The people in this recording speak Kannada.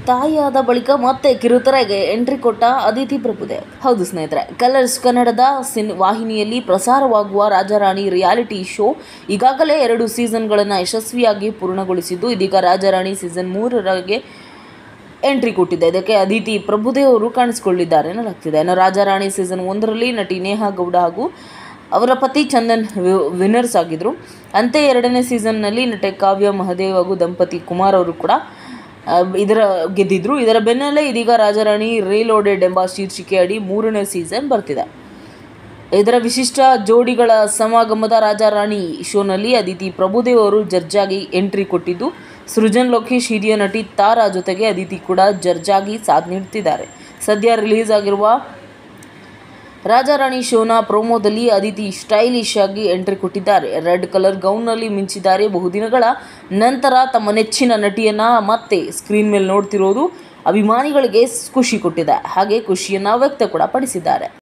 ತಾಯಿಯಾದ ಬಳಿಕ ಮತ್ತೆ ಕಿರುತೆರೆಗೆ ಎಂಟ್ರಿ ಕೊಟ್ಟ ಅದಿತಿ ಪ್ರಭುದೇವ್. ಹೌದು ಸ್ನೇಹಿತರೆ, ಕಲರ್ಸ್ ಕನ್ನಡದ ವಾಹಿನಿಯಲ್ಲಿ ಪ್ರಸಾರವಾಗುವ ರಾಜಾರಾಣಿ ರಿಯಾಲಿಟಿ ಶೋ ಈಗಾಗಲೇ 2 ಸೀಸನ್ಗಳನ್ನು ಯಶಸ್ವಿಯಾಗಿ ಪೂರ್ಣಗೊಳಿಸಿದ್ದು, ಇದೀಗ ರಾಜಾರಾಣಿ ಸೀಸನ್ 3ಗೆ ಎಂಟ್ರಿ ಕೊಟ್ಟಿದೆ. ಇದಕ್ಕೆ ಅದಿತಿ ಪ್ರಭುದೇವ್ ಅವರು ಕಾಣಿಸಿಕೊಳ್ಳಿದ್ದಾರೆ ಎನ್ನಲಾಗ್ತಿದೆ. ಇನ್ನು ರಾಜಾರಾಣಿ ಸೀಸನ್ 1ರಲ್ಲಿ ನಟಿ ನೇಹಾ ಗೌಡ ಹಾಗೂ ಅವರ ಪತಿ ಚಂದನ್ ವಿನ್ನರ್ಸ್ ಆಗಿದ್ದರು. ಅಂತೆಯೇ 2ನೇ ಸೀಸನ್ನಲ್ಲಿ ನಟಿ ಕಾವ್ಯ ಮಹದೇವ್ ಹಾಗೂ ದಂಪತಿ ಕುಮಾರ್ ಅವರು ಕೂಡ ಗೆದ್ದಿದ್ರು. ಇದರ ಬೆನ್ನಲ್ಲೇ ಇದೀಗ ರಾಜಾರಾಣಿ ರೀಲೋಡೆಡ್ ಎಂಬ ಶೀರ್ಷಿಕೆ ಅಡಿ 3ನೇ ಸೀಸನ್ ಬರ್ತಿದೆ. ಇದರ ವಿಶಿಷ್ಟ ಜೋಡಿಗಳ ಸಮಾಗಮದ ರಾಜಾರಾಣಿ ಶೋನಲ್ಲಿ ಅದಿತಿ ಪ್ರಭುದೇವ್ ಅವರು ಜಡ್ಜಾಗಿ ಎಂಟ್ರಿ ಕೊಟ್ಟಿದ್ದು, ಸೃಜನ್ ಲೋಕೇಶ್, ಹಿರಿಯ ನಟಿ ತಾರಾ ಜೊತೆಗೆ ಅದಿತಿ ಕೂಡ ಜಡ್ಜಾಗಿ ಸಾಥ್ ನೀಡುತ್ತಿದ್ದಾರೆ. ಸದ್ಯ ರಿಲೀಸ್ ಆಗಿರುವ ರಾಜಾರಾಣಿ ಶೋನ ಪ್ರೋಮೋದಲ್ಲಿ ಅದಿತಿ ಸ್ಟೈಲಿಶ್ ಆಗಿ ಎಂಟ್ರಿ ಕೊಟ್ಟಿದ್ದಾರೆ. ರೆಡ್ ಕಲರ್ ಗೌನ್ನಲ್ಲಿ ಮಿಂಚಿದ್ದಾರೆ. ಬಹುದಿನಗಳ ನಂತರ ತಮ್ಮ ನೆಚ್ಚಿನ ನಟಿಯನ್ನ ಮತ್ತೆ ಸ್ಕ್ರೀನ್ ಮೇಲೆ ನೋಡ್ತಿರೋದು ಅಭಿಮಾನಿಗಳಿಗೆ ಖುಷಿ ಕೊಟ್ಟಿದೆ. ಹಾಗೆ ಖುಷಿಯನ್ನ ವ್ಯಕ್ತ ಕೂಡ ಪಡಿಸಿದ್ದಾರೆ.